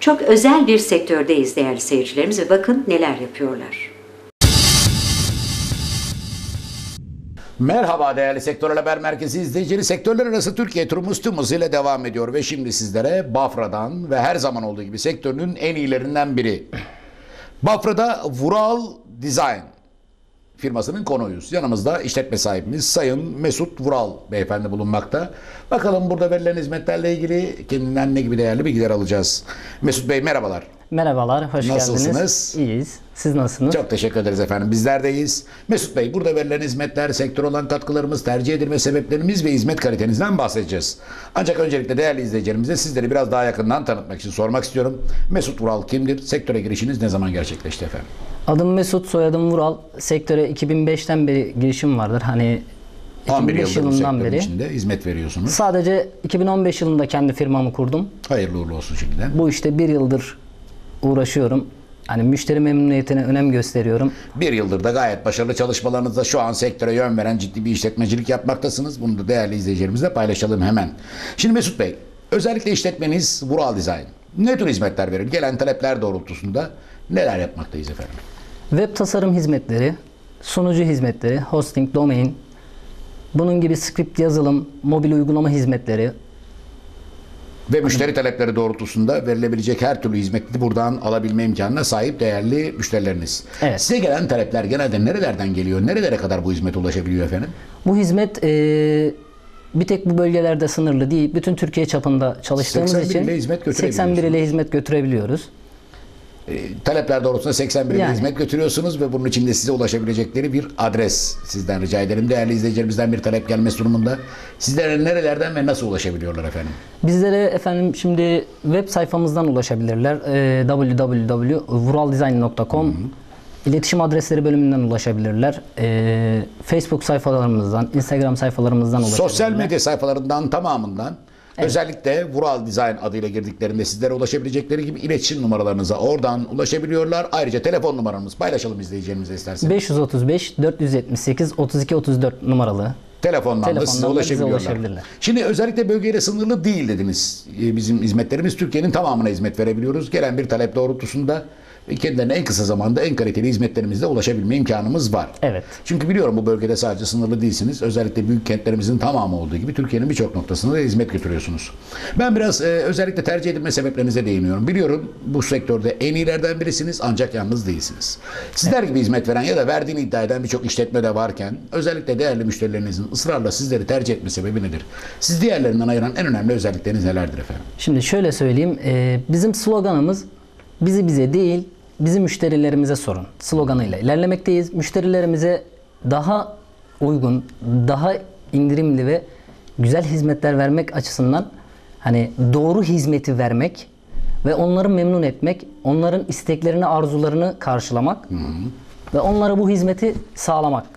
Çok özel bir sektördeyiz değerli seyircilerimiz ve bakın neler yapıyorlar. Merhaba değerli Sektörel Haber Merkezi izleyicileri. Sektörler arası Türkiye turumuz tüm hızıyla devam ediyor ve şimdi sizlere Bafra'dan ve her zaman olduğu gibi sektörünün en iyilerinden biri. Bafra'da Vural Design firmasının konuğuyuz. Yanımızda işletme sahibimiz Sayın Mesut Vural beyefendi bulunmakta. Bakalım burada verilen hizmetlerle ilgili kendinden ne gibi değerli bilgiler alacağız. Mesut Bey merhabalar. Merhabalar, hoş Nasılsınız? geldiniz. İyiyiz. Siz nasılsınız? Çok teşekkür ederiz efendim. Bizler de iyiyiz. Mesut Bey, burada verilen hizmetler, sektör olan katkılarımız, tercih edilme sebeplerimiz ve hizmet kalitenizden bahsedeceğiz. Ancak öncelikle değerli izleyicilerimize sizleri biraz daha yakından tanıtmak için sormak istiyorum. Mesut Vural kimdir? Sektöre girişiniz ne zaman gerçekleşti efendim? Adım Mesut, soyadım Vural. Sektöre 2005'ten beri girişim vardır. Hani 11 2005 yıldır bu yılından sektörün beri. içinde hizmet veriyorsunuz. Sadece 2015 yılında kendi firmamı kurdum. Hayırlı uğurlu olsun şimdiden. Bu işte bir yıldır uğraşıyorum. Hani müşteri memnuniyetine önem gösteriyorum. Bir yıldır da gayet başarılı çalışmalarınızda şu an sektöre yön veren ciddi bir işletmecilik yapmaktasınız. Bunu da değerli izleyicilerimizle paylaşalım hemen. Şimdi Mesut Bey, özellikle işletmeniz Vural Design ne tür hizmetler verir? Gelen talepler doğrultusunda neler yapmaktayız efendim? Web tasarım hizmetleri, sunucu hizmetleri, hosting, domain, bunun gibi script yazılım, mobil uygulama hizmetleri. Ve müşteri talepleri doğrultusunda verilebilecek her türlü hizmeti buradan alabilme imkanına sahip değerli müşterileriniz. Evet. Size gelen talepler genelde nerelerden geliyor? Nerelere kadar bu hizmete ulaşabiliyor efendim? Bu hizmet bir tek bu bölgelerde sınırlı değil. Bütün Türkiye çapında çalıştığımız 81 için ile hizmet 81 ile hizmet götürebiliyoruz. Talepler doğrultusunda 81 ile Yani. hizmet götürüyorsunuz ve bunun için de size ulaşabilecekleri bir adres sizden rica ederim. Değerli izleyicilerimizden bir talep gelmesi durumunda sizlere nerelerden ve nasıl ulaşabiliyorlar efendim? Bizlere efendim şimdi web sayfamızdan ulaşabilirler. www.vuraldesign.com İletişim adresleri bölümünden ulaşabilirler. Facebook sayfalarımızdan, Instagram sayfalarımızdan ulaşabilirler. Sosyal medya sayfalarından tamamından özellikle Vural Design adıyla girdiklerinde sizlere ulaşabilecekleri gibi iletişim numaralarınıza oradan ulaşabiliyorlar. Ayrıca telefon numaramız paylaşalım izleyicilerimize isterseniz. 535 478 32 34 numaralı. Telefondan da size Telefondan da bize ulaşabiliyorlar. ulaşabilirler. Şimdi özellikle bölgeyle sınırlı değil dediniz. Bizim hizmetlerimiz Türkiye'nin tamamına hizmet verebiliyoruz. Gelen bir talep doğrultusunda kendilerine en kısa zamanda en kaliteli hizmetlerimizle ulaşabilme imkanımız var. Evet. Çünkü biliyorum bu bölgede sadece sınırlı değilsiniz. Özellikle büyük kentlerimizin tamamı olduğu gibi Türkiye'nin birçok noktasında da hizmet götürüyorsunuz. Ben biraz özellikle tercih edilme sebeplerinize değiniyorum. Biliyorum bu sektörde en iyilerden birisiniz ancak yalnız değilsiniz. Sizler gibi hizmet veren ya da verdiğini iddia eden birçok işletme de varken özellikle değerli müşterilerinizin ısrarla sizleri tercih etme sebebi nedir? Siz diğerlerinden ayıran en önemli özellikleriniz nelerdir efendim? Şimdi şöyle söyleyeyim. Bizim sloganımız bizi bize değil, bizi müşterilerimize sorun sloganıyla ilerlemekteyiz. Müşterilerimize daha uygun, daha indirimli ve güzel hizmetler vermek açısından hani doğru hizmeti vermek ve onları memnun etmek, onların isteklerini, arzularını karşılamak ve onlara bu hizmeti sağlamak.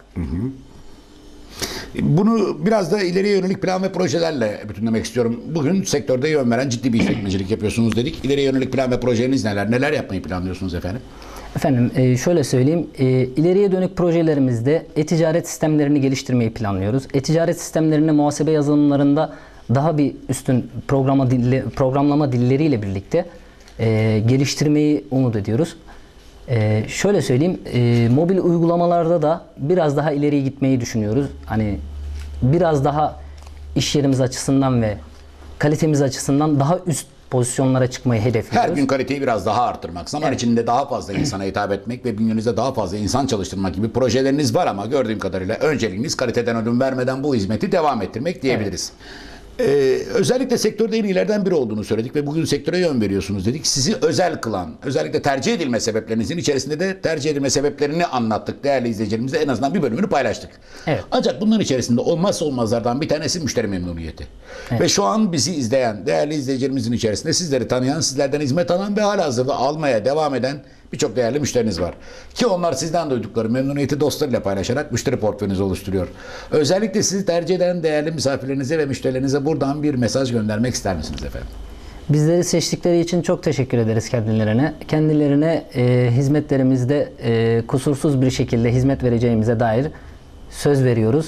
Bunu biraz da ileriye yönelik plan ve projelerle bütünlemek istiyorum. Bugün sektörde yön veren ciddi bir işletmecilik yapıyorsunuz dedik. İleriye yönelik plan ve projeniz neler? Neler yapmayı planlıyorsunuz efendim? Efendim şöyle söyleyeyim, ileriye dönük projelerimizde e-ticaret sistemlerini geliştirmeyi planlıyoruz. E-ticaret sistemlerini muhasebe yazılımlarında daha bir üstün programlama dilleriyle birlikte geliştirmeyi umut ediyoruz. Şöyle söyleyeyim, mobil uygulamalarda da biraz daha ileriye gitmeyi düşünüyoruz. Hani biraz daha iş yerimiz açısından ve kalitemiz açısından daha üst pozisyonlara çıkmayı hedefliyoruz. Her gün kaliteyi biraz daha arttırmak, zaman içinde daha fazla insana hitap etmek ve bünyenizde daha fazla insan çalıştırmak gibi projeleriniz var ama gördüğüm kadarıyla önceliğiniz kaliteden ödün vermeden bu hizmeti devam ettirmek diyebiliriz. Özellikle sektörde en iyilerden biri olduğunu söyledik ve bugün sektöre yön veriyorsunuz dedik. Sizi özel kılan, özellikle tercih edilme sebeplerinizin içerisinde de tercih edilme sebeplerini anlattık. Değerli izleyicilerimizle en azından bir bölümünü paylaştık. Evet. Ancak bunların içerisinde olmazsa olmazlardan bir tanesi müşteri memnuniyeti. Evet. Ve şu an bizi izleyen değerli izleyicilerimizin içerisinde sizleri tanıyan, sizlerden hizmet alan ve halihazırda almaya devam eden birçok değerli müşteriniz var. Ki onlar sizden duydukları memnuniyeti dostlarıyla paylaşarak müşteri portföyünüzü oluşturuyor. Özellikle sizi tercih eden değerli misafirlerinize ve müşterilerinize buradan bir mesaj göndermek ister misiniz efendim? Bizleri seçtikleri için çok teşekkür ederiz kendilerine. Kendilerine hizmetlerimizde kusursuz bir şekilde hizmet vereceğimize dair söz veriyoruz.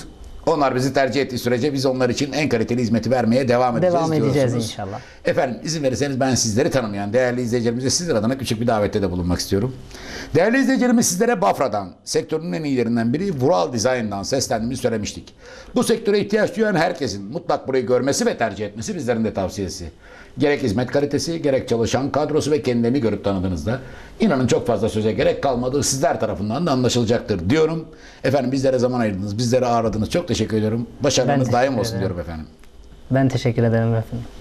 Onlar bizi tercih ettiği sürece biz onlar için en kaliteli hizmeti vermeye devam edeceğiz Devam edeceğiz diyorsunuz. inşallah. Efendim izin verirseniz ben sizleri tanımayan değerli izleyicilerimize sizler adına küçük bir davette de bulunmak istiyorum. Değerli izleyicilerimiz, sizlere Bafra'dan, sektörün en iyilerinden biri Vural Design'dan seslendiğimizi söylemiştik. Bu sektöre ihtiyaç duyan herkesin mutlak burayı görmesi ve tercih etmesi bizlerin de tavsiyesi. Gerek hizmet kalitesi, gerek çalışan kadrosu ve kendilerini görüp tanıdığınızda inanın çok fazla söze gerek kalmadığı sizler tarafından da anlaşılacaktır diyorum. Efendim bizlere zaman ayırdınız, bizleri ağırladınız. Çok teşekkür ediyorum. Başarılarınız Ben daim teşekkür olsun ederim. diyorum efendim. Ben teşekkür ederim efendim.